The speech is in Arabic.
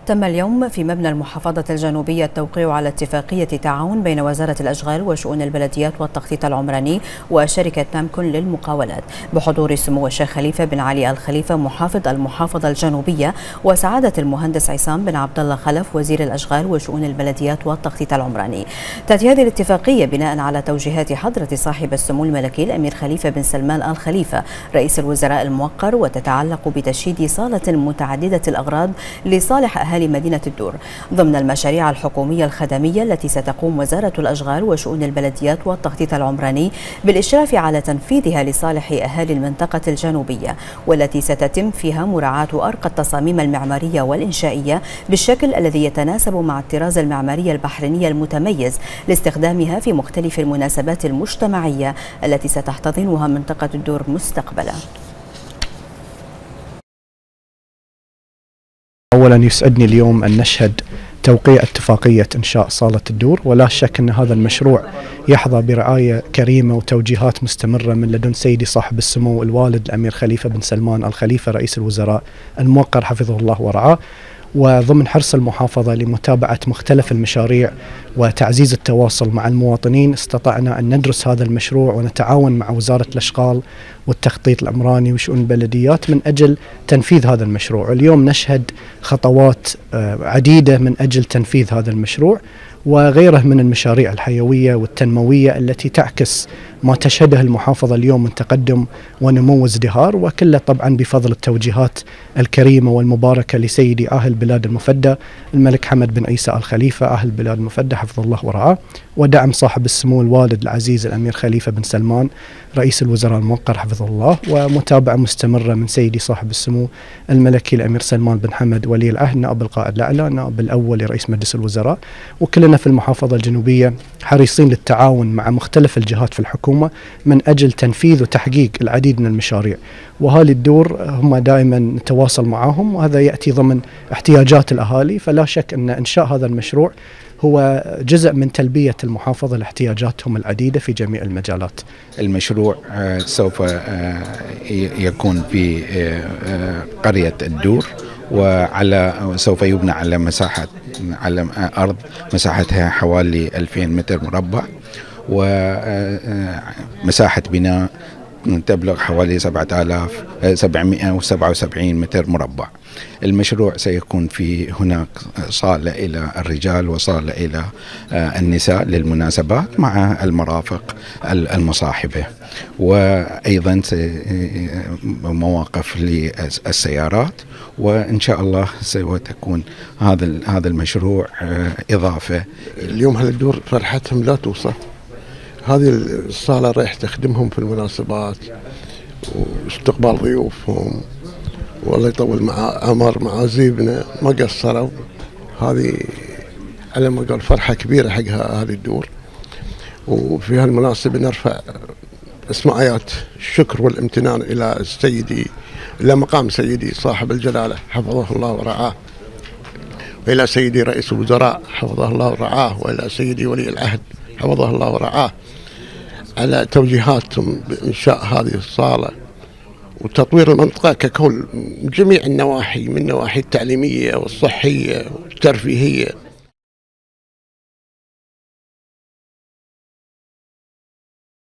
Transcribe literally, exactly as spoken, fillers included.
تم اليوم في مبنى المحافظة الجنوبية التوقيع على اتفاقية تعاون بين وزارة الأشغال وشؤون البلديات والتخطيط العمراني وشركة نامكون للمقاولات بحضور سمو الشيخ خليفة بن علي آل خليفة محافظ المحافظة الجنوبية وسعادة المهندس عصام بن عبد الله خلف وزير الأشغال وشؤون البلديات والتخطيط العمراني. تأتي هذه الاتفاقية بناء على توجيهات حضرة صاحب السمو الملكي الأمير خليفة بن سلمان آل خليفة رئيس الوزراء الموقر، وتتعلق بتشييد صالة متعددة الأغراض لصالح أهالي مدينة الدور ضمن المشاريع الحكومية الخدمية التي ستقوم وزارة الأشغال وشؤون البلديات والتخطيط العمراني بالإشراف على تنفيذها لصالح أهالي المنطقة الجنوبية، والتي ستتم فيها مراعاة أرقى التصاميم المعمارية والإنشائية بالشكل الذي يتناسب مع الطراز المعماري البحريني المتميز لاستخدامها في مختلف المناسبات المجتمعية التي ستحتضنها منطقة الدور مستقبلا. أولا يسعدني اليوم أن نشهد توقيع اتفاقية إنشاء صالة الدور، ولا شك أن هذا المشروع يحظى برعاية كريمة وتوجيهات مستمرة من لدن سيدي صاحب السمو الوالد الأمير خليفة بن سلمان آل خليفة رئيس الوزراء الموقر حفظه الله ورعاه، وضمن حرص المحافظة لمتابعة مختلف المشاريع وتعزيز التواصل مع المواطنين استطعنا أن ندرس هذا المشروع ونتعاون مع وزارة الأشغال والتخطيط العمراني وشؤون البلديات من أجل تنفيذ هذا المشروع. اليوم نشهد خطوات عديدة من أجل تنفيذ هذا المشروع وغيره من المشاريع الحيوية والتنموية التي تعكس ما تشهده المحافظة اليوم من تقدم ونمو وازدهار، وكله طبعا بفضل التوجيهات الكريمة والمباركة لسيدي أهل بلاد المفدى الملك حمد بن عيسى آل خليفة أهل بلاد المفدى حفظه الله ورعاه، ودعم صاحب السمو الوالد العزيز الأمير خليفة بن سلمان رئيس الوزراء الموقر حفظه الله، ومتابعة مستمرة من سيدي صاحب السمو الملكي الأمير سلمان بن حمد ولي العهد نائب القائد الأعلى نائب الأول لرئيس مجلس الوزراء. وكلنا في المحافظة الجنوبية حريصين للتعاون مع مختلف الجهات في الحكومة من أجل تنفيذ وتحقيق العديد من المشاريع، وأهالي الدور هم دائما نتواصل معهم وهذا يأتي ضمن احتياجات الأهالي، فلا شك أن إنشاء هذا المشروع هو جزء من تلبية المحافظة لاحتياجاتهم العديدة في جميع المجالات. المشروع سوف يكون في قرية الدور، وعلى سوف يبنى على مساحة على أرض مساحتها حوالي ألفين متر مربع، ومساحة بناء تبلغ حوالي سبعة آلاف وسبعمئة وسبعة وسبعين متر مربع. المشروع سيكون في هناك صالة إلى الرجال وصالة إلى النساء للمناسبات مع المرافق المصاحبة، وأيضا مواقف للسيارات، وإن شاء الله سيكون هذا هذا المشروع إضافة. اليوم أهل الدور فرحتهم لا توصف، هذه الصالة راح تخدمهم في المناسبات واستقبال ضيوفهم، والله يطول مع عمر معازيبنا ما قصروا. هذه على ما قال فرحة كبيرة حقها أهل الدور، وفي هالمناسبة نرفع اسماعيات الشكر والامتنان إلى سيدي إلى مقام سيدي صاحب الجلالة حفظه الله ورعاه، وإلى سيدي رئيس الوزراء حفظه الله ورعاه، وإلى سيدي ولي العهد حفظه الله ورعاه على توجيهاتهم بإنشاء هذه الصالة وتطوير المنطقة ككل من جميع النواحي، من النواحي التعليمية والصحية والترفيهية.